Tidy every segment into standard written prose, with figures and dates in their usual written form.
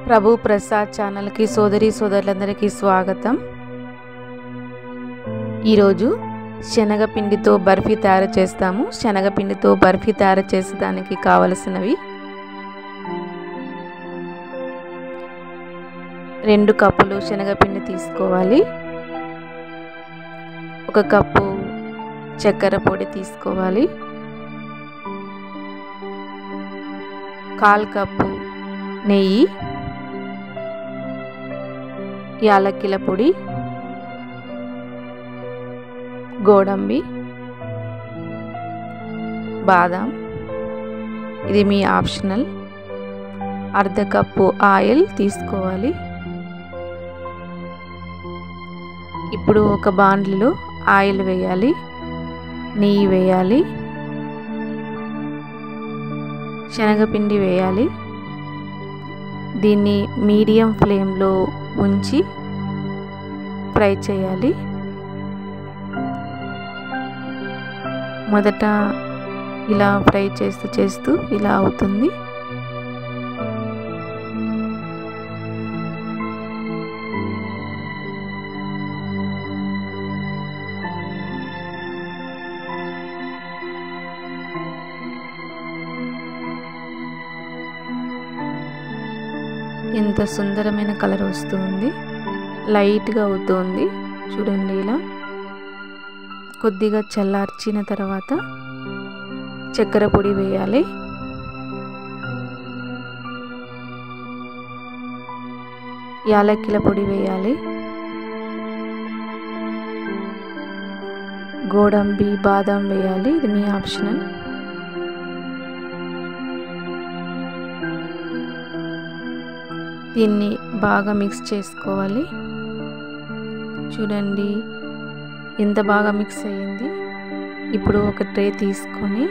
ప్రభు ప్రసాద్ ఛానల్కి సోదరులందరికీ స్వాగతం। ఈరోజు శనగపిండితో బర్ఫీ తయారు చేస్తాము। శనగపిండితో బర్ఫీ తయారు చేసేదానికి కావలసినవి 2 కప్పులు శనగపిండి తీసుకోవాలి, 1 కప్పు చక్కెర పొడి తీసుకోవాలి, 1/4 కప్పు నెయ్యి, యాలక్కిల పొడి, గోడంబి, బాదం, ఇది మీ ఆప్షనల్, 1/2 కప్పు ఆయిల్ తీసుకోవాలి। ఇప్పుడు ఒక బాండ్లీలో ఆయిల్ వేయాలి, నెయ్యి వేయాలి, శనగపిండి వేయాలి। దీన్ని మీడియం ఫ్లేమ్లో ఉంచి ఫ్రై చేయాలి। మొదట ఇలా ఫ్రై చేస్తూ ఇలా అవుతుంది। ఎంత సుందరమైన కలర్ వస్తుంది, లైట్గా అవుతుంది చూడండి। ఇలా కొద్దిగా చల్లార్చిన తర్వాత చక్కెర పొడి వేయాలి, యాలక్కిల పొడి వేయాలి, గోడంబి బాదం వేయాలి, ఇది మీ ఆప్షనల్। దీన్ని బాగా మిక్స్ చేసుకోవాలి। చూడండి ఎంత బాగా మిక్స్ అయ్యింది। ఇప్పుడు ఒక ట్రే తీసుకొని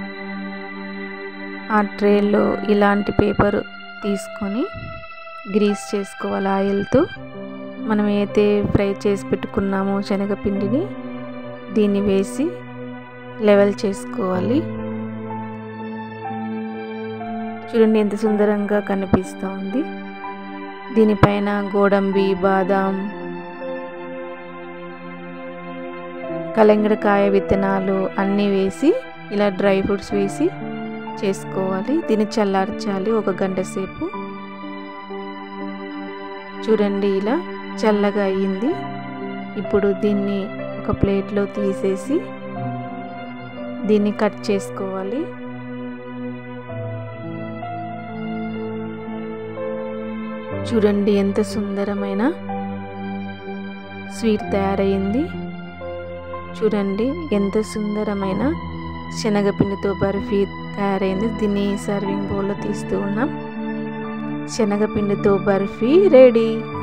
ఆ ట్రేలో ఇలాంటి పేపర్ తీసుకొని గ్రీస్ చేసుకోవాలి ఆయిల్తో। మనం అయితే ఫ్రై చేసి పెట్టుకున్నామో శనగపిండిని దీన్ని వేసి లెవెల్ చేసుకోవాలి। చూడండి ఎంత సుందరంగా కనిపిస్తుంది। దీనిపైన గోడంబి బాదం కలంగడకాయ విత్తనాలు అన్నీ వేసి ఇలా డ్రై ఫ్రూట్స్ వేసి చేసుకోవాలి। దీన్ని చల్లార్చాలి 1 గంట సేపు। చూడండి ఇలా చల్లగా అయ్యింది। ఇప్పుడు దీన్ని ఒక ప్లేట్లో తీసేసి దీన్ని కట్ చేసుకోవాలి। చూడండి ఎంత సుందరమైన స్వీట్ తయారైంది। చూడండి ఎంత సుందరమైన శనగపిండితో బర్ఫీ తయారైంది। దీన్ని సర్వింగ్ బౌల్లో తీస్తూ ఉన్నాం। శనగపిండితో బర్ఫీ రెడీ।